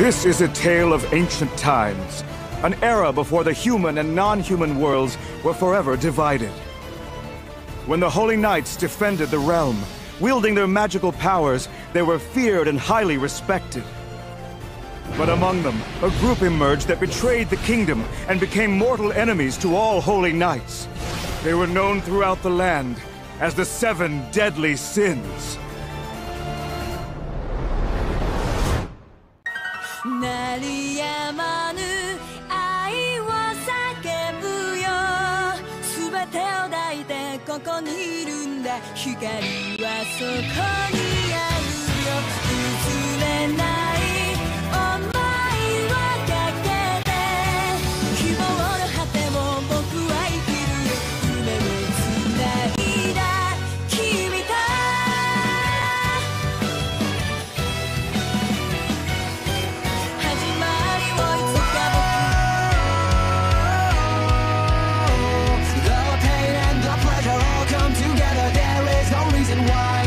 This is a tale of ancient times, an era before the human and non-human worlds were forever divided. When the Holy Knights defended the realm, wielding their magical powers, they were feared and highly respected. But among them, a group emerged that betrayed the kingdom and became mortal enemies to all Holy Knights. They were known throughout the land as the Seven Deadly Sins. 鳴りやまぬ愛を叫ぶよ全てを抱いてここにいるんだ光はそこにあるよ崩れない想いをかけて希望の果ても僕は生きるよ夢をつないだ君と Why